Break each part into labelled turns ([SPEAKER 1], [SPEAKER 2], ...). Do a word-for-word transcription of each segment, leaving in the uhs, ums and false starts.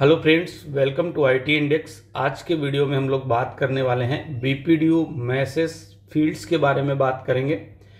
[SPEAKER 1] Hello friends, welcome to IT index. आज के video में हम लोग बात करने वाले हैं बीपीडीयू मैसेज फील्ड्स के बारे में बात करेंगे।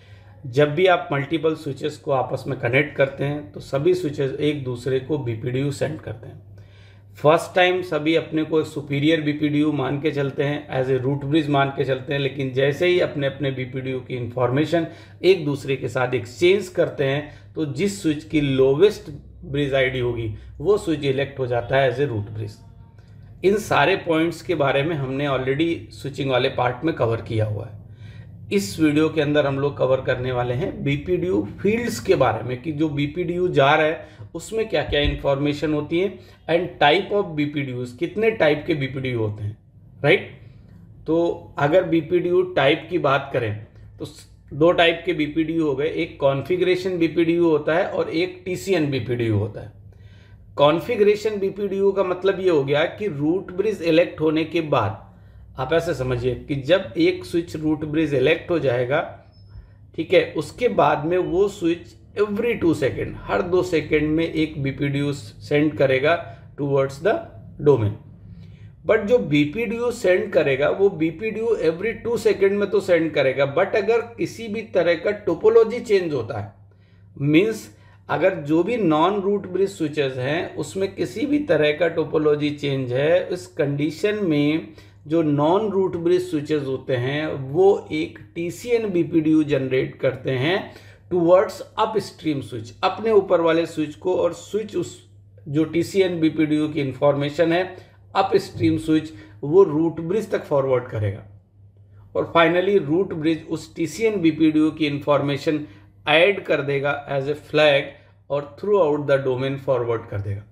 [SPEAKER 1] जब भी आप मल्टीपल स्विचेस को आपस में कनेक्ट करते हैं तो सभी स्विचेस एक दूसरे को बीपीडीयू सेंड करते हैं। फर्स्ट टाइम सभी अपने को सुपीरियर बीपीडीयू मान के चलते हैं, एज ए रूट ब्रिज मान के चलते हैं, लेकिन जैसे ही अपने अपने बीपीडीयू की इंफॉर्मेशन एक दूसरे के साथ एक्सचेंज करते हैं तो जिस स्विच की लोवेस्ट ब्रिज आईडी होगी वो स्विच इलेक्ट हो जाता है एज ए रूट ब्रिज। इन सारे पॉइंट्स के बारे में हमने ऑलरेडी स्विचिंग वाले पार्ट में कवर किया हुआ है। इस वीडियो के अंदर हम लोग कवर करने वाले हैं बीपीडीयू फील्ड्स के बारे में कि जो बीपीडीयू जा रहा है उसमें क्या क्या इंफॉर्मेशन होती है एंड टाइप ऑफ बीपीडीयूज, कितने टाइप के बीपीडीयू होते हैं, राइट। तो अगर बीपीडीयू टाइप की बात करें तो दो टाइप के बीपीडीयू हो गए, एक कॉन्फ़िगरेशन बीपीडीयू होता है और एक टीसीएन बीपीडीयू होता है। कॉन्फ़िगरेशन बीपीडीयू का मतलब ये हो गया कि रूट ब्रिज इलेक्ट होने के बाद आप ऐसे समझिए कि जब एक स्विच रूट ब्रिज इलेक्ट हो जाएगा, ठीक है, उसके बाद में वो स्विच एवरी टू सेकेंड, हर दो सेकेंड में एक बीपीडीयू सेंड करेगा टूवर्ड्स द डोमेन। बट जो बीपीडीयू सेंड करेगा वो बीपीडीयू एवरी टू सेकेंड में तो सेंड करेगा, बट अगर किसी भी तरह का टोपोलॉजी चेंज होता है, मीन्स अगर जो भी नॉन रूट ब्रिज स्विचेस हैं उसमें किसी भी तरह का टोपोलॉजी चेंज है, इस कंडीशन में जो नॉन रूट ब्रिज स्विचेस होते हैं वो एक टीसीएन बीपीडीयू जनरेट करते हैं टूवर्ड्स अप स्ट्रीम स्विच, अपने ऊपर वाले स्विच को, और स्विच उस जो टीसीएन बीपीडीयू की इंफॉर्मेशन है अप स्ट्रीम स्विच वो रूट ब्रिज तक फॉरवर्ड करेगा और फाइनली रूट ब्रिज उस टीसीएन बीपीडीयू की इंफॉर्मेशन ऐड कर देगा एज ए फ्लैग और throughout the domain forward कर देगा।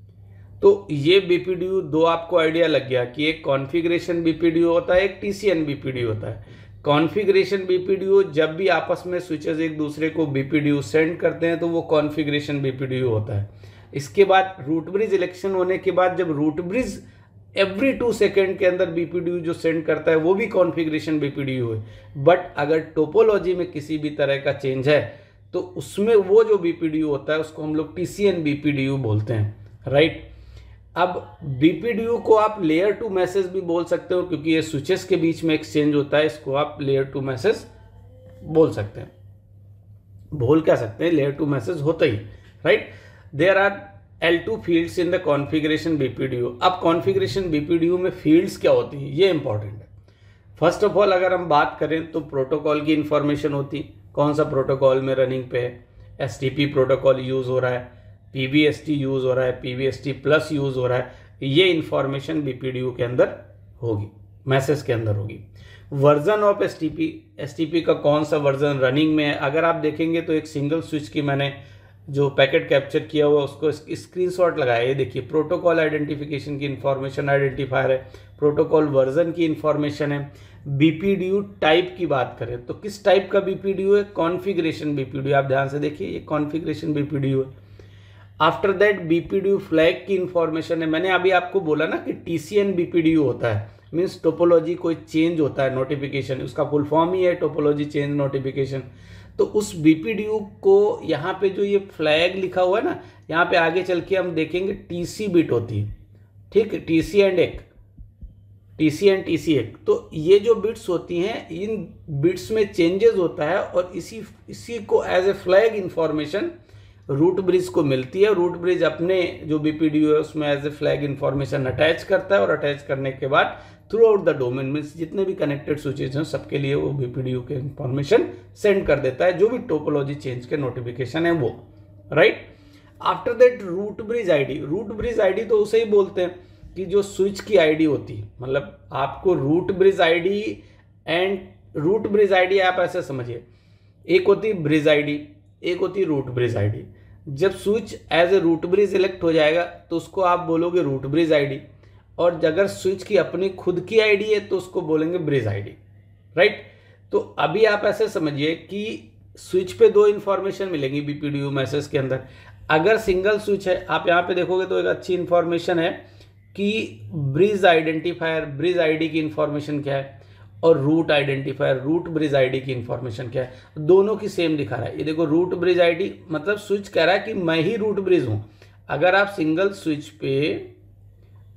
[SPEAKER 1] तो ये बीपीडीयू दो आपको आइडिया लग गया कि एक कॉन्फ़िगरेशन बीपीडीयू होता है, एक टीसीएन बीपीडीयू होता है। कॉन्फ़िगरेशन बीपीडीयू जब भी आपस में स्विचेस एक दूसरे को बीपीडीयू सेंड करते हैं तो वो कॉन्फ़िगरेशन बीपीडीयू होता है। इसके बाद रूट ब्रिज इलेक्शन होने के बाद जब root bridge every two second के अंदर बीपीडीयू जो सेंड करता है वो भी कॉन्फ़िगरेशन बीपीडीयू है। बट अगर टोपोलॉजी में किसी भी तरह का चेंज है तो उसमें वो जो बीपीडीयू होता है उसको हम लोग टीसीएन बीपीडीयू बोलते हैं, राइट। अब बीपीडीयू को आप लेयर टू मैसेज भी बोल सकते हो क्योंकि ये स्विचेस के बीच में एक्सचेंज होता है, इसको आप लेयर टू मैसेज बोल सकते हैं, बोल क्या सकते हैं, लेयर टू मैसेज होता ही, right. There are all two fields in the configuration BPDU. अब कॉन्फ़िगरेशन बीपीडीयू में फील्ड्स क्या होती हैं ये इंपॉर्टेंट है। फर्स्ट ऑफ ऑल अगर हम बात करें तो प्रोटोकॉल की इंफॉर्मेशन होती है, कौन सा प्रोटोकॉल में रनिंग पे है, एसटीपी प्रोटोकॉल यूज़ हो रहा है, पीवीएसटी यूज़ हो रहा है, पीवीएसटी प्लस यूज़ हो रहा है, ये इंफॉर्मेशन बीपीडीयू के अंदर होगी, मैसेज के अंदर होगी। वर्जन ऑफ एसटीपी, एसटीपी का कौन सा वर्जन रनिंग में है, अगर आप देखेंगे तो एक सिंगल स्विच की मैंने जो पैकेट कैप्चर किया हुआ उसको स्क्रीनशॉट लगाया, ये देखिए प्रोटोकॉल आइडेंटिफिकेशन की इंफॉर्मेशन आइडेंटिफायर है, प्रोटोकॉल वर्जन की इंफॉर्मेशन है। बीपीडीयू टाइप की बात करें तो किस टाइप का बीपीडीयू है, कॉन्फ़िगरेशन बीपीडीयू। आप ध्यान से देखिए ये कॉन्फ़िगरेशन बीपीडीयू है। आफ्टर दैट बीपीडीयू फ्लैग की इंफॉर्मेशन है। मैंने अभी आपको बोला ना कि टीसीएन बीपीडीयू होता है, मीन्स टोपोलॉजी कोई चेंज होता है, नोटिफिकेशन, उसका फुल फॉर्म ही है टोपोलॉजी चेंज नोटिफिकेशन। तो उस बीपीडीयू को यहाँ पे जो ये फ्लैग लिखा हुआ है ना, यहाँ पे आगे चल के हम देखेंगे टीसी बिट होती है, ठीक है, TC and ack, TC and TC ack. तो ये जो बिट्स होती हैं इन बिट्स में चेंजेस होता है और इसी इसी को as a flag information root bridge को मिलती है। रूट ब्रिज अपने जो बीपीडीयू है उसमें as a flag information attach करता है और अटैच करने के बाद थ्रू आउट द डोमेन में जितने भी कनेक्टेड स्विचेज हैं सबके लिए वो बीपीडीयू के इंफॉर्मेशन सेंड कर देता है, जो भी टोपोलॉजी चेंज के नोटिफिकेशन है वो, right. After that root bridge ID, root bridge ID तो उसे ही बोलते हैं कि जो स्विच की आईडी होती है, मतलब आपको root bridge ID and root bridge ID आप ऐसे समझिए, एक होती है ब्रिज आईडी, एक होती है रूट ब्रिज आईडी। जब switch as a root bridge elect हो जाएगा तो उसको आप बोलोगे रूट ब्रिज आईडी, और अगर स्विच की अपनी खुद की आईडी है तो उसको बोलेंगे ब्रिज आईडी, राइट। तो अभी आप ऐसे समझिए कि स्विच पे दो इंफॉर्मेशन मिलेंगी बीपीडीयू मैसेज के अंदर। अगर सिंगल स्विच है, आप यहाँ पे देखोगे तो एक अच्छी इंफॉर्मेशन है कि ब्रिज आइडेंटिफायर, ब्रिज आईडी की इंफॉर्मेशन क्या है, और root identifier, root bridge ID की इंफॉर्मेशन क्या है, दोनों की सेम दिखा रहा है। ये देखो रूट ब्रिज आईडी मतलब स्विच कह रहा है कि मैं ही रूट ब्रिज हूँ। अगर आप सिंगल स्विच पे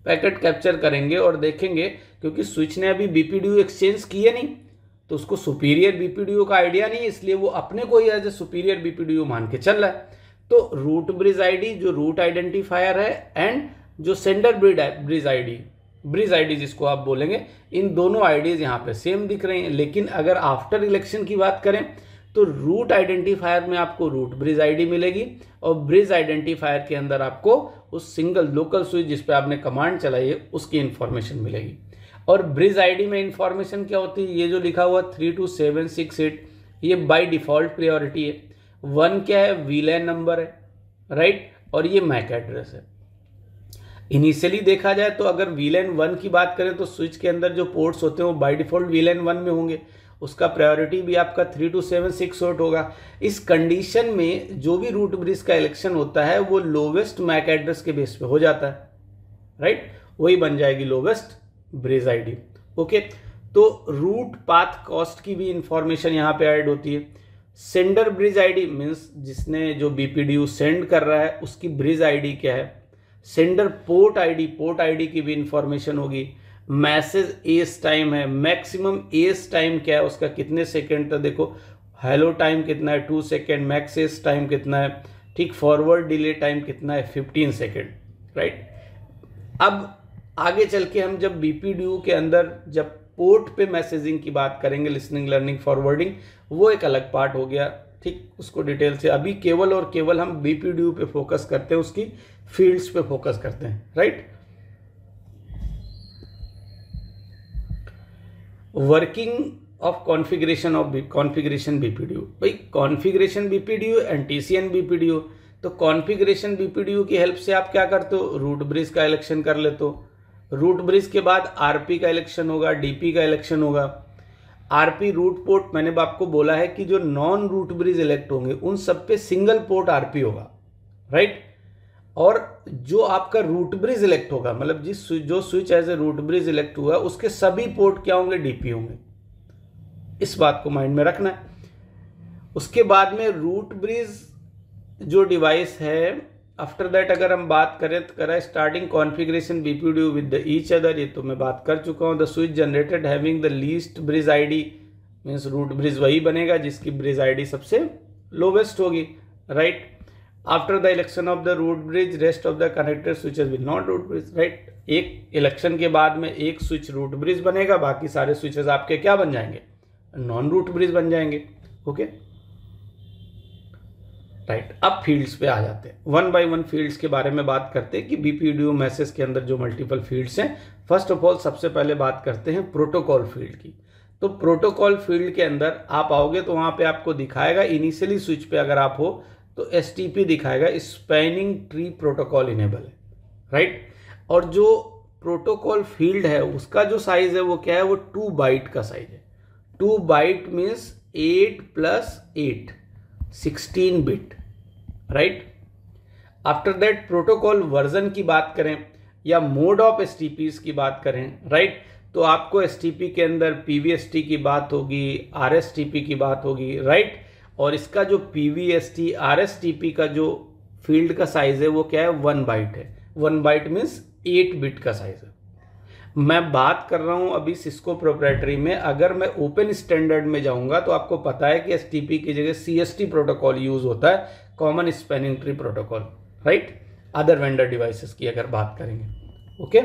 [SPEAKER 1] पैकेट कैप्चर करेंगे और देखेंगे, क्योंकि स्विच ने अभी बीपीडीयू एक्सचेंज किए नहीं तो उसको सुपीरियर बीपीडीयू का आइडिया नहीं, इसलिए वो अपने को ही एज ए सुपीरियर बीपीडीयू मान के चल रहा है। तो रूट ब्रिज आईडी जो रूट आइडेंटिफायर है एंड जो sender bridge ID bridge ID जिसको आप बोलेंगे, इन दोनों आईडीज यहाँ पे सेम दिख रही हैं। लेकिन अगर आफ्टर इलेक्शन की बात करें तो रूट आइडेंटिफायर में आपको रूट ब्रिज आईडी मिलेगी और ब्रिज आइडेंटिफायर के अंदर आपको उस सिंगल लोकल स्विच जिस पे आपने कमांड चलाई है उसकी इंफॉर्मेशन मिलेगी। और ब्रिज आईडी में इंफॉर्मेशन क्या होती है, ये जो लिखा हुआ three two seven six eight ये बाय डिफॉल्ट प्रायोरिटी है। वन क्या है, वीलैन नंबर है, राइट, और ये मैक एड्रेस है। इनिशियली देखा जाए तो अगर वीलैन वन की बात करें तो स्विच के अंदर जो पोर्ट्स होते हैं वो बाय डिफॉल्ट वीलैन वन में होंगे, उसका प्रायोरिटी भी आपका three two seven six eight होगा। इस कंडीशन में जो भी रूट ब्रिज का इलेक्शन होता है वो लोवेस्ट मैक एड्रेस के बेस पे हो जाता है, राइट, वही बन जाएगी लोवेस्ट ब्रिज आईडी। ओके, तो रूट पाथ कॉस्ट की भी इंफॉर्मेशन यहाँ पे ऐड होती है। सेंडर ब्रिज आईडी मीन्स जिसने जो बीपीडीयू सेंड कर रहा है उसकी ब्रिज आईडी क्या है। Sender port ID port ID की भी इंफॉर्मेशन होगी। मैसेज एस टाइम है, मैक्सिमम एस टाइम क्या है उसका, कितने सेकेंड तक, देखो हेलो टाइम कितना है two second, max age time कितना है, ठीक, फॉरवर्ड डिले टाइम कितना है फिफ्टीन सेकेंड, राइट। अब आगे चल के हम जब बीपीडीयू के अंदर जब पोर्ट पे मैसेजिंग की बात करेंगे, लिसनिंग लर्निंग फॉरवर्डिंग, वो एक अलग पार्ट हो गया, ठीक, उसको डिटेल से अभी केवल और केवल हम बीपीडीयू पे फोकस करते हैं, उसकी फील्ड्स पे फोकस करते हैं, right. Working of configuration of configuration BPDU, भाई configuration BPDU and TCN BPDU. तो कॉन्फ़िगरेशन बीपीडीयू की हेल्प से आप क्या करते हो, रूट ब्रिज का इलेक्शन कर लेते हो। रूट ब्रिज के बाद आरपी का इलेक्शन होगा, डीपी का इलेक्शन होगा। आरपी रूट पोर्ट, मैंने आपको बोला है कि जो नॉन रूट ब्रिज इलेक्ट होंगे उन सब पे सिंगल पोर्ट आरपी होगा, राइट। और जो आपका रूट ब्रिज इलेक्ट होगा, मतलब जिस जो switch as a root bridge elect हुआ उसके सभी पोर्ट क्या होंगे, डीपी होंगे। इस बात को माइंड में रखना है। उसके बाद में रूट ब्रिज जो डिवाइस है, आफ्टर दैट अगर हम बात करें तो करें starting configuration BPDU with the each other, ये तो मैं बात कर चुका हूँ। The switch generated having the least bridge ID means root bridge वही बनेगा जिसकी ब्रिज आईडी सबसे लोवेस्ट होगी, right. After the election of the root bridge rest of the connected switches will not root bridge, right. एक election के बाद में एक स्विच रूट ब्रिज बनेगा, बाकी सारे स्विचेस आपके क्या बन जाएंगे, नॉन रूट ब्रिज बन जाएंगे, ओके, राइट। अब फील्ड्स पे आ जाते हैं, वन बाय वन फील्ड्स के बारे में बात करते हैं कि बीपीडीयू मैसेज के अंदर जो मल्टीपल फील्ड्स हैं। फर्स्ट ऑफ ऑल सबसे पहले बात करते हैं प्रोटोकॉल फील्ड की। तो प्रोटोकॉल फील्ड के अंदर आप आओगे तो वहाँ पे आपको दिखाएगा, इनिशियली स्विच पे अगर आप हो तो एसटीपी दिखाएगा, स्पैनिंग ट्री प्रोटोकॉल इनेबल है, राइट। और जो प्रोटोकॉल फील्ड है उसका जो साइज है वो क्या है, वो टू बाइट का साइज है। Two byte means eight plus eight, sixteen bit, right. After that protocol version की बात करें या मोड ऑफ एसटीपीज की बात करें, राइट, तो आपको एसटीपी के अंदर पीवीएसटी की बात होगी, आरएसटीपी की बात होगी, राइट। और इसका जो पीवीएसटी आरएसटीपी का जो फील्ड का साइज है वो क्या है, वन बाइट है। One byte means eight bit का साइज है। मैं बात कर रहा हूं अभी सिस्को प्रोप्राइटरी में, अगर मैं ओपन स्टैंडर्ड में जाऊंगा तो आपको पता है कि एसटीपी की जगह सीएसटी प्रोटोकॉल यूज होता है, common spanning tree protocol, right. Other vendor devices की अगर बात करेंगे, ओके।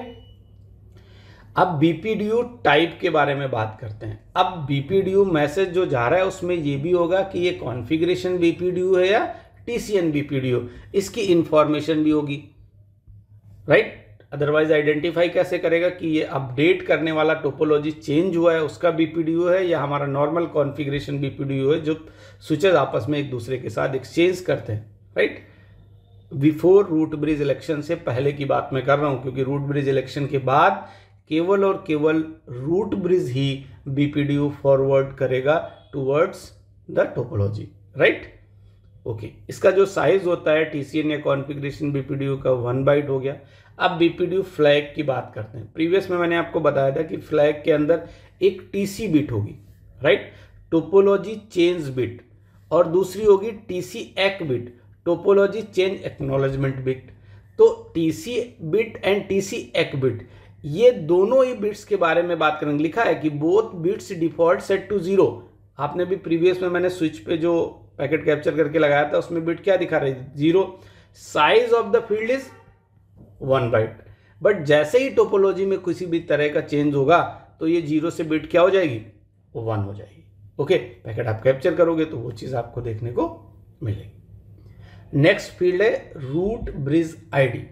[SPEAKER 1] अब बीपीडीयू टाइप के बारे में बात करते हैं। अब बीपीडीयू मैसेज जो जा रहा है उसमें ये भी होगा कि ये कॉन्फ़िगरेशन बीपीडीयू है या टीसीएन बीपीडीयू, इसकी इंफॉर्मेशन भी होगी, राइट। अदरवाइज आइडेंटिफाई कैसे करेगा कि ये अपडेट करने वाला टोपोलॉजी चेंज हुआ है उसका बीपीडीयू है या हमारा नॉर्मल कॉन्फ़िगरेशन बीपीडीयू है जो स्विचेस आपस में एक दूसरे के साथ एक्सचेंज करते हैं, right. Before root bridge election से पहले की बात मैं कर रहा हूं, क्योंकि रूट ब्रिज इलेक्शन के बाद केवल और केवल रूट ब्रिज ही बीपीडीयू फॉरवर्ड करेगा towards the topology, right, okay. इसका जो साइज होता है टीसीएन या कॉन्फ़िगरेशन बीपीडीयू का वन बाइट हो गया। अब बीपीडीयू फ्लैग की बात करते हैं। प्रीवियस में मैंने आपको बताया था कि फ्लैग के अंदर एक टीसी बिट होगी, राइट, टोपोलॉजी चेंज बिट, और दूसरी होगी TC ack bit, topology change acknowledgement bit. तो TC bit and TC ack bit, ये दोनों ही बिट्स के बारे में बात करेंगे। लिखा है कि both bits default set to zero. आपने भी प्रीवियस में मैंने स्विच पे जो पैकेट कैप्चर करके लगाया था उसमें बिट क्या दिखा रही थी, zero. Size of the field is one byte. But जैसे ही टोपोलॉजी में किसी भी तरह का चेंज होगा तो ये जीरो से बिट क्या हो जाएगी, वन हो जाएगी। ओके, पैकेट आप कैप्चर करोगे तो वो चीज आपको देखने को मिलेगी। नेक्स्ट फील्ड है रूट ब्रिज आईडी।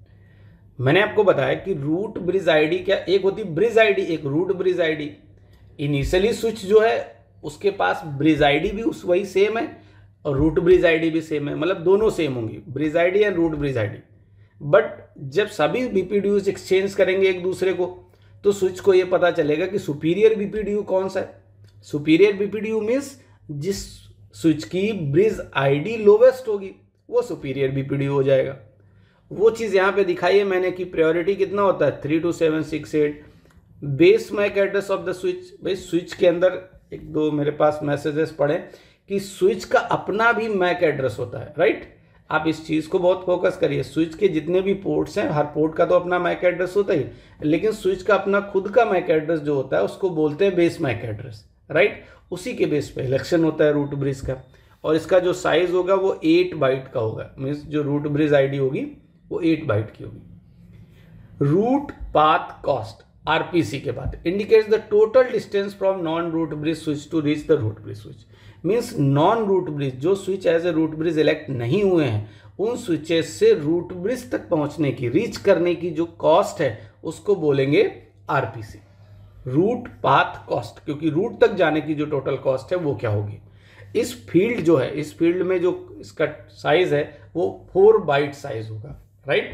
[SPEAKER 1] मैंने आपको बताया कि रूट ब्रिज आईडी क्या, एक होती ब्रिज आईडी, एक root bridge ID. Initially switch जो है उसके पास ब्रिज आईडी भी उस वही सेम है और रूट ब्रिज आईडी भी सेम है, मतलब दोनों सेम होंगी, bridge ID and root bridge ID. But जब सभी बीपीडीयूज एक्सचेंज करेंगे एक दूसरे को तो स्विच को ये पता चलेगा कि सुपीरियर बीपीडीयू कौन सा है। सुपीरियर बीपीडीयू मीन्स जिस स्विच की ब्रिज आईडी लोवेस्ट होगी वो सुपीरियर बीपीडीयू हो जाएगा। वो चीज यहां पे दिखाई है मैंने कि प्रायोरिटी कितना होता है, three two seven six eight. Base MAC address of the switch, भाई स्विच के अंदर एक दो मेरे पास मैसेजेस पड़े कि स्विच का अपना भी मैक एड्रेस होता है, राइट। आप इस चीज को बहुत फोकस करिए। स्विच के जितने भी पोर्ट्स हैं हर पोर्ट का तो अपना मैक एड्रेस होता ही, लेकिन स्विच का अपना खुद का मैक एड्रेस जो होता है उसको बोलते हैं बेस मैक एड्रेस, राइट। उसी के बेस पे इलेक्शन होता है रूट ब्रिज का, और इसका जो साइज होगा वो एट बाइट का होगा। मीन्स जो रूट ब्रिज आईडी होगी वो एट बाइट की होगी। रूट पाथ कॉस्ट आरपीसी के बाद indicates the total distance from non root bridge switch to reach the root bridge switch. Means non root bridge, जो switch as a root bridge elect नहीं हुए हैं, उन switches से रूट ब्रिज तक पहुंचने की, रीच करने की जो कॉस्ट है उसको बोलेंगे आरपीसी, रूट पाथ कॉस्ट। क्योंकि रूट तक जाने की जो टोटल कॉस्ट है वो क्या होगी। इस फील्ड जो है, इस फील्ड में जो इसका साइज है वो फोर बाइट साइज होगा, राइट।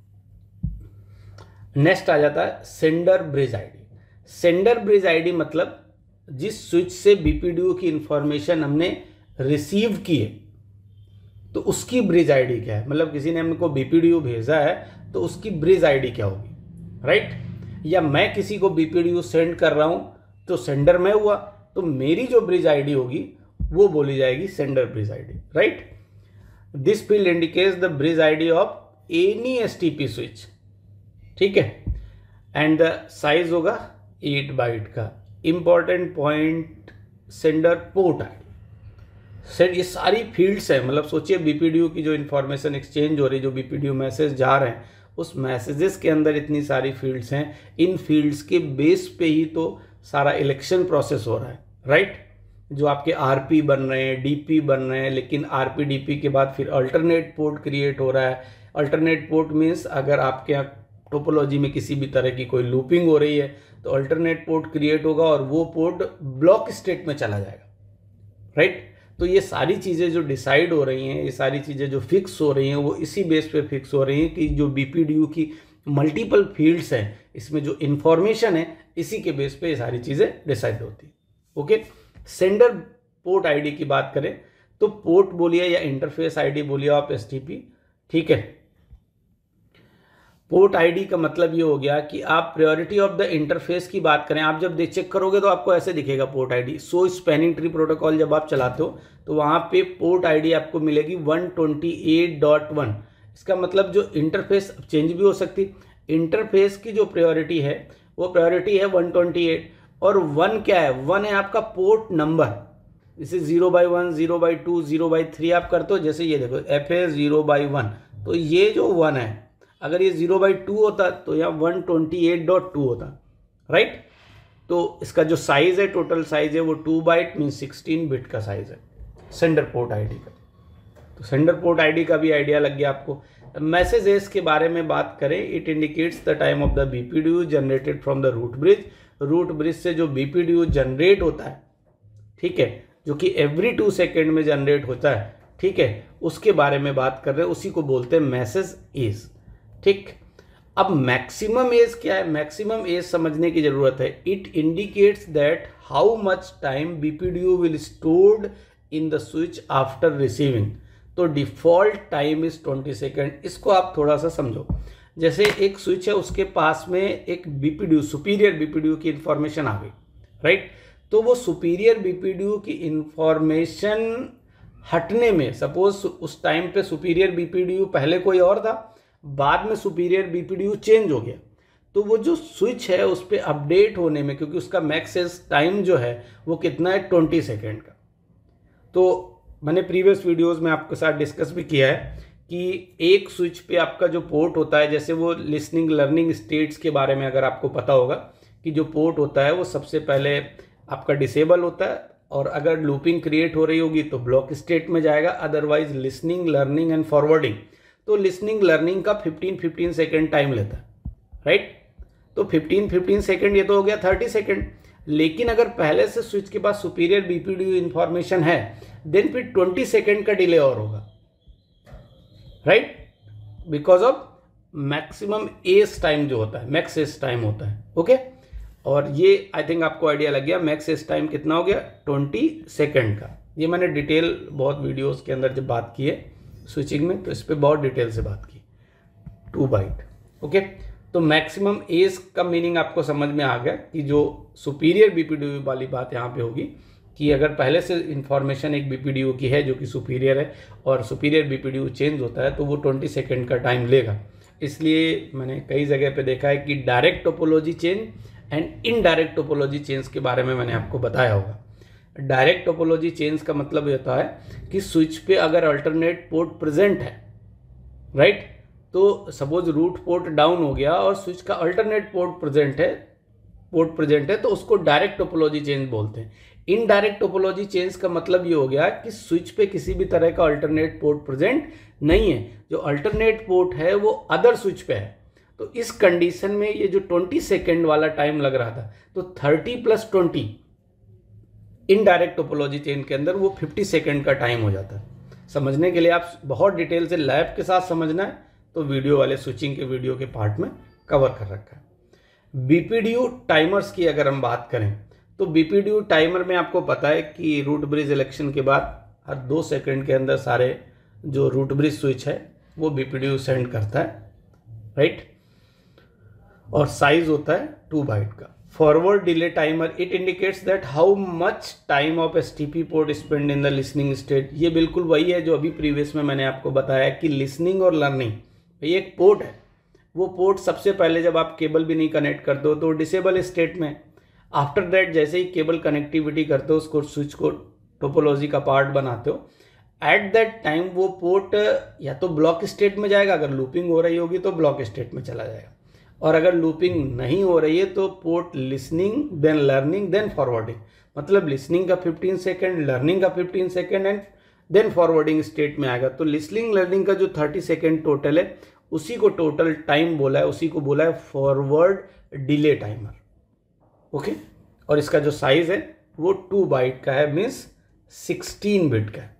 [SPEAKER 1] नेक्स्ट आ जाता है sender bridge ID. Sender bridge ID मतलब जिस स्विच से बीपीडीयू की इंफॉर्मेशन हमने रिसीव की है तो उसकी ब्रिज आईडी क्या है। मतलब किसी ने हमको बीपीडीयू भेजा है तो उसकी ब्रिज आईडी क्या होगी, राइट। या मैं किसी को बीपीडीयू सेंड कर रहा हूं तो सेंडर में हुआ तो मेरी जो ब्रिज आईडी होगी वो बोली जाएगी sender bridge ID, right. This field indicates the bridge ID of any STP switch, ठीक है, एंड द साइज होगा एट बाइट का। Important point, sender port ID. Send, ये सारी फील्ड्स है। मतलब सोचिए बीपीडीयू की जो इंफॉर्मेशन एक्सचेंज हो रही, जो बीपीडीयू मैसेज जा रहे हैं, उस मैसेजेस के अंदर इतनी सारी फील्ड्स हैं। इन फील्ड्स के बेस पे ही तो सारा इलेक्शन प्रोसेस हो रहा है, राइट। जो आपके आरपी बन रहे हैं, डीपी बन रहे हैं, लेकिन आरपी डीपी के बाद फिर अल्टरनेट पोर्ट क्रिएट हो रहा है। अल्टरनेट पोर्ट मीन्स अगर आपके यहाँ टोपोलॉजी में किसी भी तरह की कोई लूपिंग हो रही है तो अल्टरनेट पोर्ट क्रिएट होगा और वो पोर्ट ब्लॉक स्टेट में चला जाएगा, राइट। तो ये सारी चीज़ें जो डिसाइड हो रही हैं, ये सारी चीज़ें जो फिक्स हो रही हैं, वो इसी बेस पे फिक्स हो रही हैं कि जो बीपीडीयू की मल्टीपल फील्ड्स हैं, इसमें जो इंफॉर्मेशन है, इसी के बेस पे ये सारी चीज़ें डिसाइड होती हैं। ओके, सेंडर पोर्ट आईडी की बात करें तो पोर्ट बोलिए या इंटरफेस आईडी बोलिए आप एसटीपी, ठीक है। पोर्ट आईडी का मतलब ये हो गया कि आप प्रायोरिटी ऑफ द इंटरफेस की बात करें। आप जब देख चेक करोगे तो आपको ऐसे दिखेगा port ID. So spanning tree protocol जब आप चलाते हो तो वहां पे पोर्ट आईडी आपको मिलेगी one twenty eight dot one. इसका मतलब जो इंटरफेस चेंज भी हो सकती, इंटरफेस की जो प्रायोरिटी है वो प्रायोरिटी है वन ट्वेंटी एट। और वन क्या है, वन है आपका पोर्ट नंबर। जैसे zero by one, zero by two, zero by three आप करते हो। जैसे ये देखो F A zero by one, तो ये जो वन है, अगर ये जीरो बाई टू होता तो यहाँ one twenty eight dot two होता, राइट। तो इसका जो साइज है, टोटल साइज है वो two byte mean sixteen bit का साइज है सेंडर पोर्ट आईडी का। तो सेंडर पोर्ट आईडी का भी आइडिया लग गया आपको। मैसेजेस के बारे में बात करें, it indicates the time of the BPDU generated from the root bridge. Root bridge से जो बीपीडीयू जनरेट होता है, ठीक है, जो कि एवरी टू सेकेंड में जनरेट होता है, ठीक है, उसके बारे में बात कर रहे हैं, उसी को बोलते हैं मैसेज एज, ठीक। अब मैक्सिमम एज क्या है, मैक्सिमम एज समझने की जरूरत है। It indicates that how much time BPDU will stored in the switch after receiving. तो default time is twenty second. इसको आप थोड़ा सा समझो। जैसे एक स्विच है, उसके पास में एक बीपीडीयू, सुपीरियर बीपीडीयू की इंफॉर्मेशन आ गई, राइट। तो वो सुपीरियर बीपीडीयू की इंफॉर्मेशन हटने में, सपोज उस टाइम पे सुपीरियर बीपीडीयू पहले कोई और था, बाद में सुपीरियर बीपीडीयू चेंज हो गया, तो वो जो स्विच है उस पर अपडेट होने में, क्योंकि उसका मैक्स टाइम जो है वो कितना है, ट्वेंटी सेकेंड का। तो मैंने प्रीवियस वीडियोस में आपके साथ डिस्कस भी किया है कि एक स्विच पे आपका जो पोर्ट होता है, जैसे वो लिसनिंग लर्निंग स्टेट्स के बारे में अगर आपको पता होगा कि जो पोर्ट होता है वो सबसे पहले आपका डिसेबल होता है, और अगर लूपिंग क्रिएट हो रही होगी तो ब्लॉक स्टेट में जाएगा, otherwise listening learning and forwarding. तो लिसनिंग लर्निंग का फिफ्टीन फिफ्टीन सेकेंड टाइम लेता है, राइट। तो फिफ्टीन फिफ्टीन सेकेंड ये तो हो गया थर्टी सेकेंड। लेकिन अगर पहले से स्विच के पास सुपीरियर बीपीडीयू इंफॉर्मेशन है, देन फिर ट्वेंटी सेकेंड का डिले और होगा, right, because of maximum age time जो होता है, मैक्स एस टाइम होता है, ओके। और ये आई थिंक आपको आइडिया लग गया, मैक्स एस टाइम कितना हो गया, ट्वेंटी सेकेंड का। ये मैंने डिटेल बहुत वीडियोस के अंदर जब बात की है स्विचिंग में, तो इस पर बहुत डिटेल से बात की, टू बाइट, ओके। तो मैक्सिमम एज का मीनिंग आपको समझ में आ गया कि जो सुपीरियर बीपीडीयू वाली बात यहाँ पे होगी कि अगर पहले से इंफॉर्मेशन एक बीपीडीयू की है जो कि सुपीरियर है, और सुपीरियर बीपीडीयू चेंज होता है, तो वो ट्वेंटी सेकेंड का टाइम लेगा। इसलिए मैंने कई जगह पे देखा है कि direct topology change and indirect topology change के बारे में मैंने आपको बताया होगा। डायरेक्ट टोपोलॉजी चेंज का मतलब ये होता है कि स्विच पे अगर अल्टरनेट पोर्ट प्रेजेंट है, राइट, तो सपोज रूट पोर्ट डाउन हो गया और स्विच का अल्टरनेट पोर्ट प्रेजेंट है पोर्ट प्रेजेंट है तो उसको डायरेक्ट टोपोलॉजी चेंज बोलते हैं। इनडायरेक्ट टोपोलॉजी चेंज का मतलब ये हो गया कि स्विच पे किसी भी तरह का अल्टरनेट पोर्ट प्रेजेंट नहीं है, जो अल्टरनेट पोर्ट है वो अदर स्विच पे है। तो इस कंडीशन में ये जो ट्वेंटी सेकेंड वाला टाइम लग रहा था, तो thirty plus twenty indirect topology change के अंदर वो फिफ्टी सेकेंड का टाइम हो जाता है। समझने के लिए आप बहुत डिटेल से लैब के साथ समझना है तो वीडियो वाले स्विचिंग के वीडियो के पार्ट में कवर कर रखा है। बीपीडीयू टाइमर्स की अगर हम बात करें तो बीपीडीयू टाइमर में आपको पता है कि रूट ब्रिज इलेक्शन के बाद हर दो सेकंड के अंदर सारे जो रूट ब्रिज स्विच है वो बीपीडीयू सेंड करता है, राइट, और साइज होता है टू बाइट का। Forward delay timer, it indicates that how much time of STP port spend in the listening state. ये बिल्कुल वही है जो अभी प्रीवियस में मैंने आपको बताया कि लिसनिंग और लर्निंग, ये एक पोर्ट है, वो पोर्ट सबसे पहले जब आप केबल भी नहीं कनेक्ट करते हो तो डिसेबल स्टेट में, आफ्टर दैट जैसे ही केबल कनेक्टिविटी करते हो उसको स्विच को टोपोलॉजी का पार्ट बनाते हो, एट दैट टाइम वो पोर्ट या तो ब्लॉक स्टेट में जाएगा, अगर लूपिंग हो रही होगी तो ब्लॉक स्टेट में चला जाएगा, और अगर लूपिंग नहीं हो रही है तो port listening then learning then forwarding, मतलब लिसनिंग का फिफ्टीन सेकेंड, लर्निंग का fifteen second and then forwarding state में आएगा। तो लिसनिंग लर्निंग का जो थर्टी सेकेंड टोटल है उसी को टोटल टाइम बोला है, उसी को बोला है फॉरवर्ड डिले टाइमर, ओके। और इसका जो साइज है वो टू बाइट का है, मीन्स सिक्सटीन बिट का है,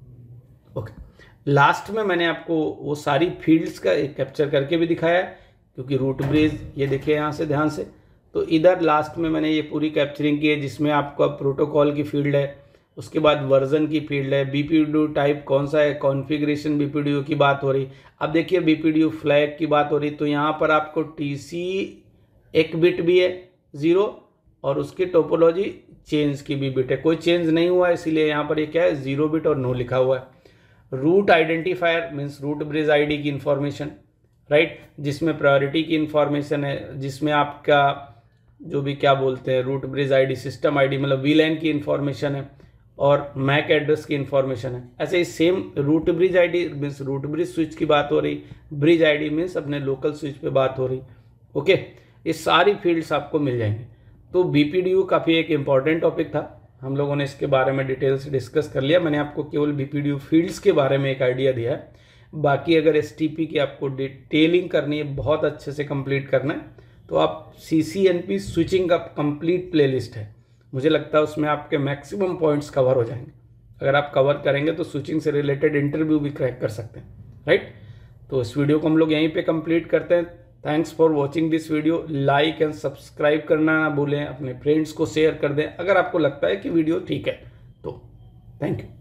[SPEAKER 1] ओके। लास्ट में मैंने आपको वो सारी फील्ड्स का एक कैप्चर करके भी दिखाया है, क्योंकि रूट ब्रिज ये देखिए यहाँ से ध्यान से, तो इधर लास्ट में मैंने ये पूरी कैप्चरिंग की है जिसमें आपका प्रोटोकॉल की फील्ड है, उसके बाद वर्जन की फील्ड है, बीपीडीयू टाइप कौन सा है, कॉन्फ़िगरेशन बीपीडीयू की बात हो रही। अब देखिए बीपीडीयू फ्लैग की बात हो रही, तो यहाँ पर आपको टीसी एक बिट भी है ज़ीरो, और उसकी टोपोलॉजी चेंज की भी बिट है, कोई चेंज नहीं हुआ है इसीलिए यहाँ पर ये क्या है, जीरो बिट और नो लिखा हुआ है। Root identifier means root bridge ID की इंफॉर्मेशन, राइट, जिसमें प्रायोरिटी की इंफॉर्मेशन है, जिसमें आपका जो भी क्या बोलते हैं root bridge ID, system ID मतलब वीलैन की इंफॉर्मेशन है, और मैक एड्रेस की इंफॉर्मेशन है। ऐसे ही same root bridge ID means root bridge switch की बात हो रही, ब्रिज आईडी मीन्स अपने लोकल स्विच पे बात हो रही, ओके। ये सारी फील्ड्स आपको मिल जाएंगे। तो बीपीडीयू काफ़ी एक इम्पॉर्टेंट टॉपिक था, हम लोगों ने इसके बारे में डिटेल से डिस्कस कर लिया। मैंने आपको केवल बीपीडीयू फील्ड्स के बारे में एक आइडिया दिया है, बाकी अगर एसटीपी की आपको डिटेलिंग करनी है, बहुत अच्छे से कंप्लीट करना है, तो आप सीसीएनपी स्विचिंग का कंप्लीट प्लेलिस्ट है, मुझे लगता है उसमें आपके मैक्सिमम पॉइंट्स कवर हो जाएंगे। अगर आप कवर करेंगे तो स्विचिंग से रिलेटेड इंटरव्यू भी क्रैक कर सकते हैं, राइट। तो इस वीडियो को हम लोग यहीं पे कंप्लीट करते हैं। Thanks for watching this video, like and subscribe करना ना भूलें, अपने फ्रेंड्स को शेयर कर दें अगर आपको लगता है कि वीडियो ठीक है तो। Thank you.